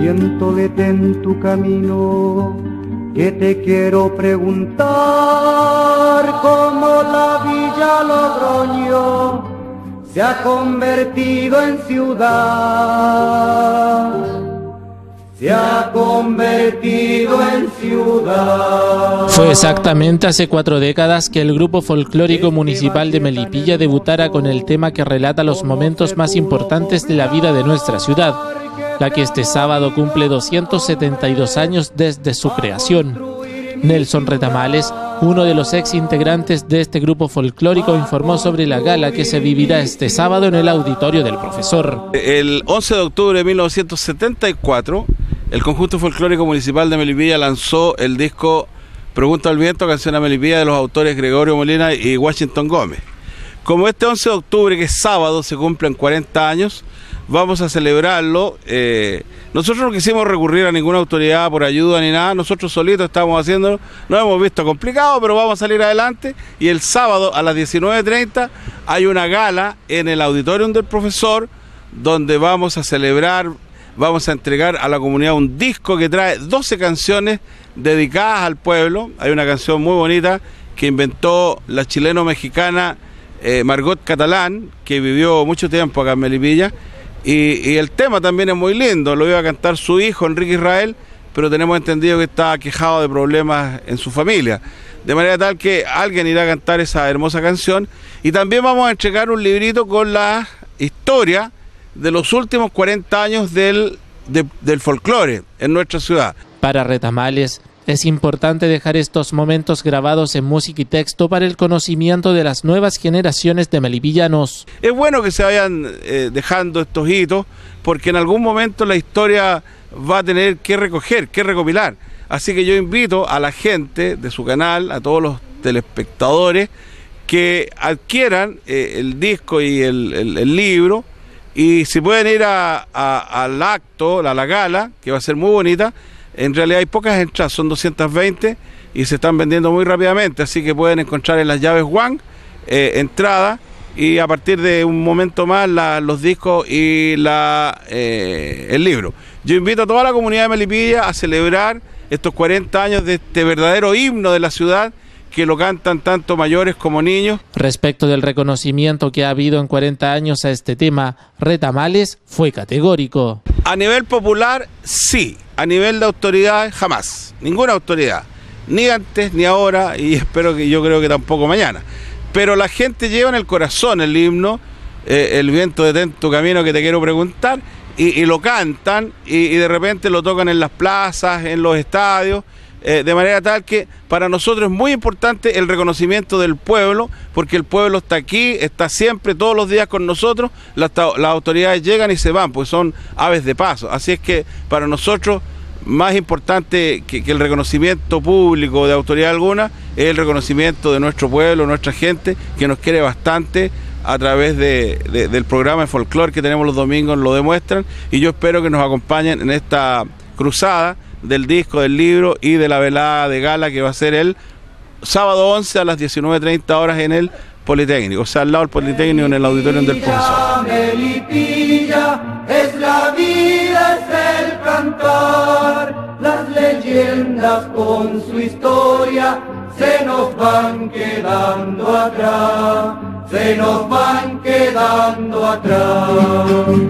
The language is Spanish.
viento detén tu camino, que te quiero preguntar cómo la Villa Logroño se ha convertido en ciudad, se ha convertido en ciudad. Fue exactamente hace 4 décadas que el grupo folclórico municipal de Melipilla debutara con el tema que relata los momentos más importantes de la vida de nuestra ciudad, la que este sábado cumple 272 años desde su creación. Nelson Retamales, uno de los ex integrantes de este grupo folclórico, informó sobre la gala que se vivirá este sábado en el auditorio del Profesor. El 11 de octubre de 1974, el conjunto folclórico municipal de Melipilla lanzó el disco Pregunta al Viento, canción a Melipilla, de los autores Gregorio Molina y Washington Gómez. Como este 11 de octubre, que es sábado, se cumplen 40 años, vamos a celebrarlo. Nosotros no quisimos recurrir a ninguna autoridad por ayuda ni nada, nosotros solitos estamos haciéndolo, nos hemos visto complicado, pero vamos a salir adelante. Y el sábado a las 19:30 hay una gala en el auditorium del Profesor, donde vamos a celebrar, vamos a entregar a la comunidad un disco que trae 12 canciones dedicadas al pueblo. Hay una canción muy bonita que inventó la chileno-mexicana Margot Catalán, que vivió mucho tiempo acá en Melipilla. Y el tema también es muy lindo, lo iba a cantar su hijo Enrique Israel, pero tenemos entendido que está quejado de problemas en su familia, de manera tal que alguien irá a cantar esa hermosa canción. Y también vamos a entregar un librito con la historia de los últimos 40 años del folclore en nuestra ciudad. Para Retamales, es importante dejar estos momentos grabados en música y texto para el conocimiento de las nuevas generaciones de melipillanos. Es bueno que se vayan dejando estos hitos, porque en algún momento la historia va a tener que recoger, que recopilar. Así que yo invito a la gente de su canal, a todos los telespectadores, que adquieran el disco y el libro, y si pueden ir al acto, a la gala, que va a ser muy bonita. En realidad hay pocas entradas, son 220 y se están vendiendo muy rápidamente, así que pueden encontrar en las llaves Juan entrada, y a partir de un momento más los discos y el libro. Yo invito a toda la comunidad de Melipilla a celebrar estos 40 años de este verdadero himno de la ciudad, que lo cantan tanto mayores como niños. Respecto del reconocimiento que ha habido en 40 años a este tema, Retamales fue categórico. A nivel popular, sí. A nivel de autoridad, jamás. Ninguna autoridad. Ni antes, ni ahora, y yo creo que tampoco mañana. Pero la gente lleva en el corazón el himno, el viento detén tu camino, que te quiero preguntar, y lo cantan, y de repente lo tocan en las plazas, en los estadios, de manera tal que para nosotros es muy importante el reconocimiento del pueblo, porque el pueblo está aquí, está siempre, todos los días con nosotros. Las autoridades llegan y se van, pues son aves de paso. Así es que para nosotros, más importante que el reconocimiento público de autoridad alguna, es el reconocimiento de nuestro pueblo, nuestra gente, que nos quiere bastante, a través del programa de folclore que tenemos los domingos, lo demuestran. Y yo espero que nos acompañen en esta cruzada del disco, del libro y de la velada de gala, que va a ser el sábado 11 a las 19:30 horas en el Politécnico, o sea, al lado del Politécnico, en el auditorium del Profesor. Melipilla es la vida, es el cantar, las leyendas con su historia se nos van quedando atrás, se nos van quedando atrás.